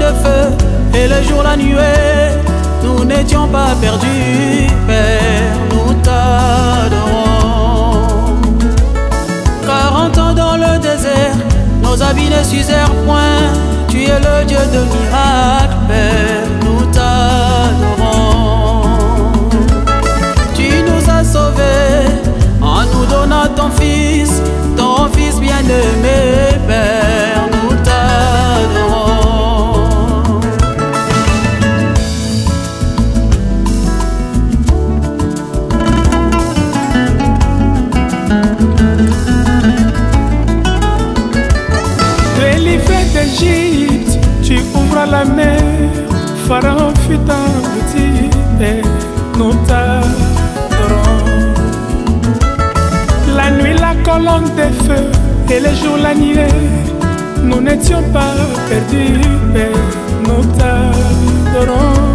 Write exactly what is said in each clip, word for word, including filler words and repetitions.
de feu et le jour la nuée, nous n'étions pas perdus, Père, nous t'adorons. Quarante ans dans le désert, nos habits ne s'usèrent point, tu es le Dieu de miracles, Père, nous t'adorons. Tu nous as sauvés en nous donnant ton Fils, ton Fils bien-aimé, Père, nous t'adorons. Délivré d'Égypte, tu ouvres la mer, Pharaon fut englouti, Père, nous t'adorons. La nuit, la colonne de feu, et le jour, la nuée, nous n'étions pas perdus, Père, nous t'adorons.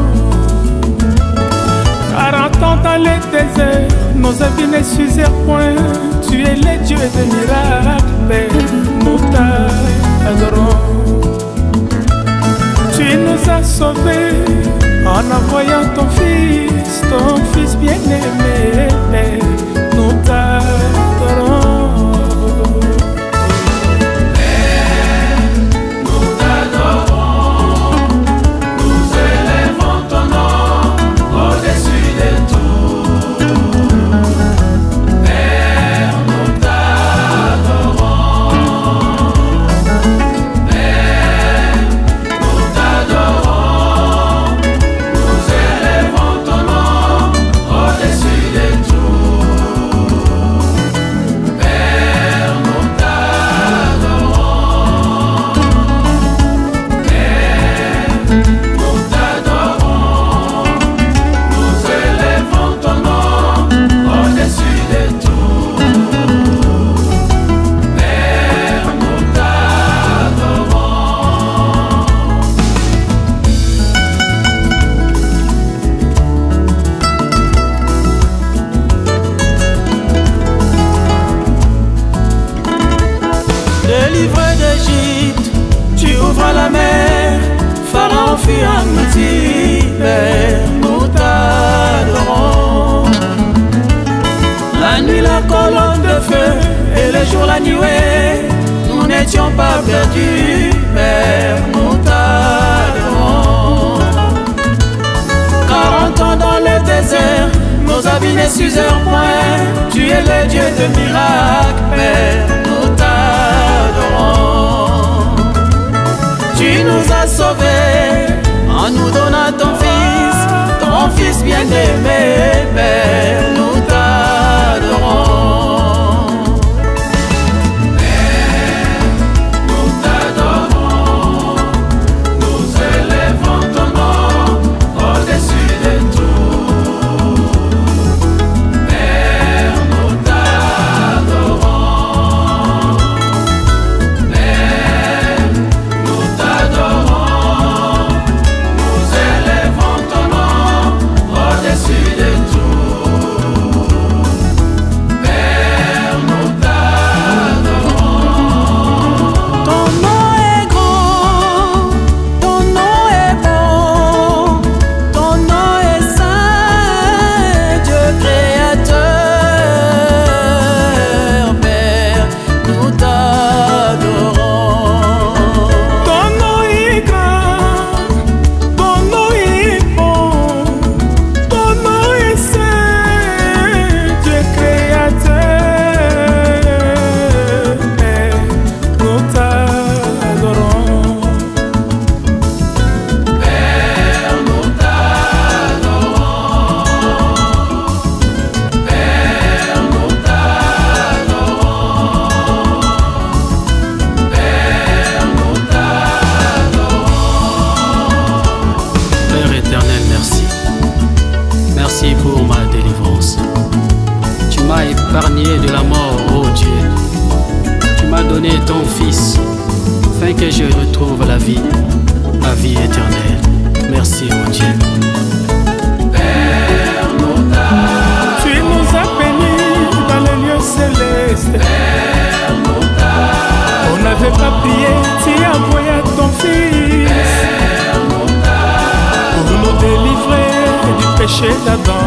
Quarante ans dans le désert, nos habits ne s'usèrent point, tu es le Dieu des miracles, Père, nous t'adorons. Tu nous as sauvés en envoyant ton Fils, ton Fils bien-aimé, Père, nous t'adorons. Délivré d'Égypte, tu ouvres la mer, Pharaon fut englouti, Père, nous t'adorons. La nuit, la colonne de feu, et le jour, la nuée, nous n'étions pas perdus, Père, nous t'adorons. Quarante ans dans le désert, nos habits ne s'usèrent point, tu es le Dieu de miracles, Père, nous t'adorons. Tu nous as sauvés en nous donnant ton Fils, ton Fils bien-aimé, Père, nous t'adorons. Père, nous t'adorons, nous élevons ton nom au-dessus de tout. Père, nous t'adorons. Père, nous t'adorons, nous élevons ton nom au-dessus de tout. Père, nous t'adorons. Ton nom est grand, ton nom est bon, ton nom est saint, Dieu créateur, Père, nous t'adorons. Ton nom est grand, ton nom est bon, ton nom est saint, Dieu créateur, Père, nous t'adorons. Père, nous t'adorons. Père, nous t'adorons. Père, nous t'adorons. Père éternel, merci. Merci pour ma délivrance. Tu m'as épargné de la mort, ô Dieu. Tu m'as donné ton Fils, afin que je retrouve la vie, la vie éternelle. Merci, ô Dieu. Père, nous t'adorons. Tu nous as bénis dans les lieux célestes. Père, nous t'adorons. On n'avait pas prié, tu as envoyé ton Fils. chez Adam.